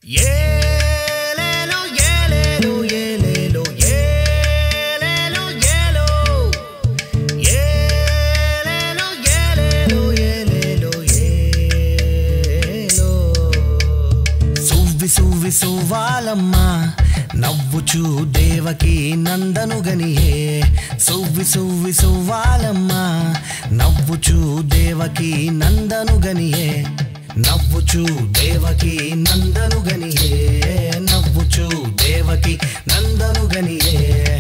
ఏలేలో ఏలేలో ఏలేలో ఏలేలో ఏలో ఏలేలో ఏలేలో ఏలేలో ఏలో సువ్వి సువ్వి సువ్వాలమ్మ నవ్వుచూ దేవకి నందను గనియే సువ్వి సువ్వి సువ్వాలమ్మ నవ్వుచూ దేవకి నందను గనియే నవ్వుచూ దేవకి నందను గనియే నవ్వుచూ దేవకి నందను గనియే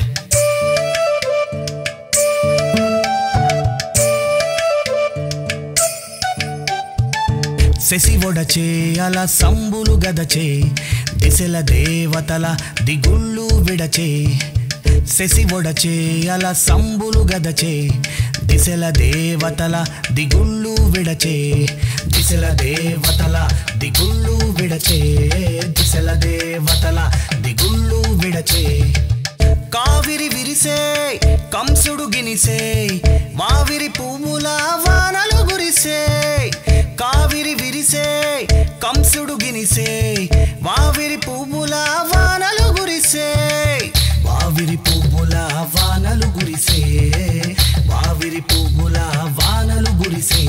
శశి ఒడచే అల సంబులు గదచే దిశల దేవతల దిగుళ్ళు విడచే శశి ఒడచే అల సంబులు గదచే దిశల దేవతల దిగుళ్ళు విడచే దిశల దేవతల దిగుళ్ళు విడచే దిశల దేవతల దిగుళ్ళు విడచే కావిరి విరిసే కంసుడు గినిసే మావిరి పువ్వుల వానలు గురిసే కావిరి విరిసే కంసుడు గినిసే మావిరి పువ్వుల వానలు గురిసే మావిరి పువ్వుల వానలు గురిసే మావిరి పువ్వుల వానలు గురిసే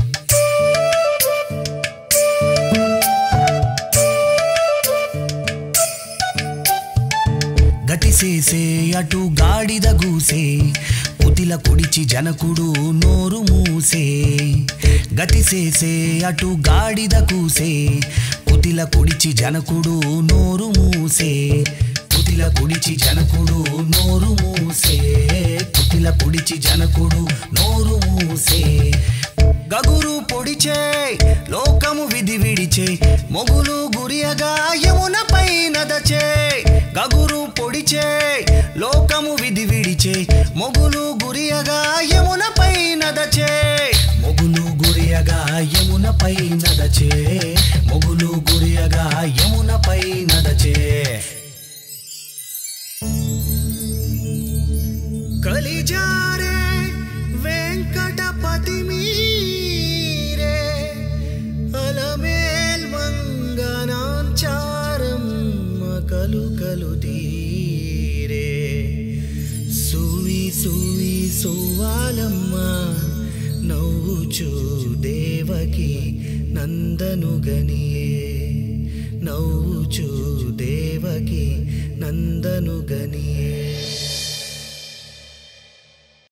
గటిసేసే అటు గాడిద గూసే పుతిల కుడిచి జనకుడు నోరు మూసే గతిసేసే అటు గాడిద కూసే పుతిల కుడిచి జనకుడు నోరు మూసే పుతిల కుడిచి జనకుడు నోరు మూసే పుతిల కుడిచి జనకుడు నోరు మూసే గగురు పొడిచే లోకము విధి విడిచే మొగులు గురియగా యమునపై నదచే గగురు పొడిచే లోకము విధి విడిచే మొగులు గురియగా యమునపై నదచే మొగులు గురియగా యమునపై నదచే మొగులు గురియగా యమునపై నదచే కలిజారే వెంకటపతి మీరే అలమేల్ మంగనాంచారం కలు కలు తీరే సువి సువి సువాలమ్మ నవ్వుచూ దేవకి నందను గనియే నవ్వుచూ దేవకి నందను గనియే